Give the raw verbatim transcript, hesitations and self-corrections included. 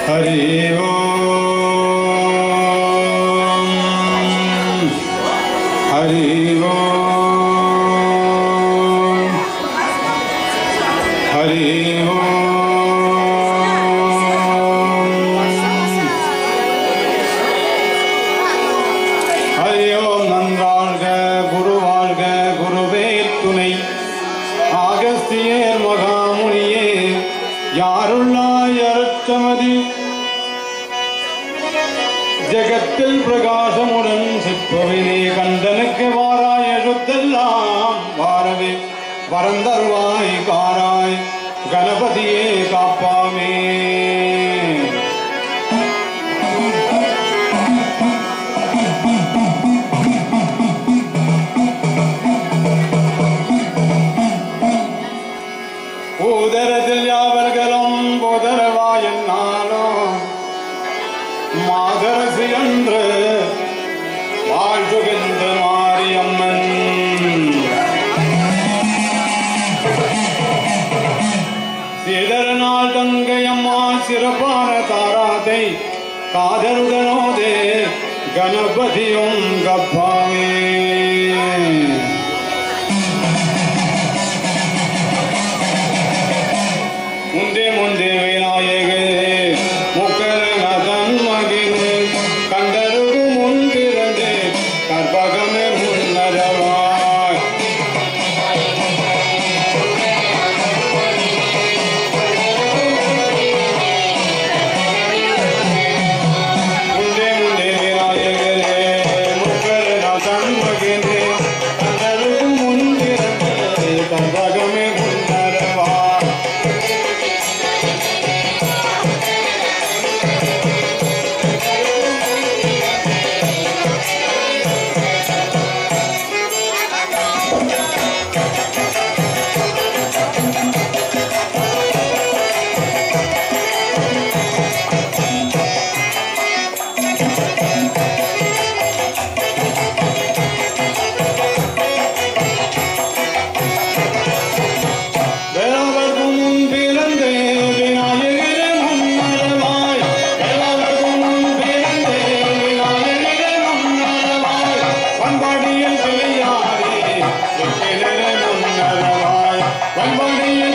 हरि ओम हरि ओम हरि ओम हरि ओम नंद्राழ்க குருவாழ்க குருவே துணை ஆகஸ்தியர் மகாமுனியே யாருள்ளாய் அருட்சமதி जगत्तिल प्रकाशमुடன் சிற்பவினே கண்டனுக்கு வாராய் எழுத்தெல்லாம் வாரவே வரந்தருவாய் காராய் கணபதியே காப்பாமே உதரத்தில் யாவர்களும் போதரவாய் என்னாலும் மாதரசி என்று வாழ்வுகின்ற மாரியம்மன் சிதறநாள் தங்கையம்மா சிறப்பான தாராதை காதருடனோதே கணபதியும் கப்பாமே முந்தே முந்தே விநாயகே முக்கரநதன் மகிழே கண்டருகு முன் பிறந்தே கற்பகமே முன்னரவாய் முந்தே முந்தே விநாயகரே முக்கரநதன் மகிழே கண்டருகு முன் பிறந்தே கற்பகமே முன்னரவாய் One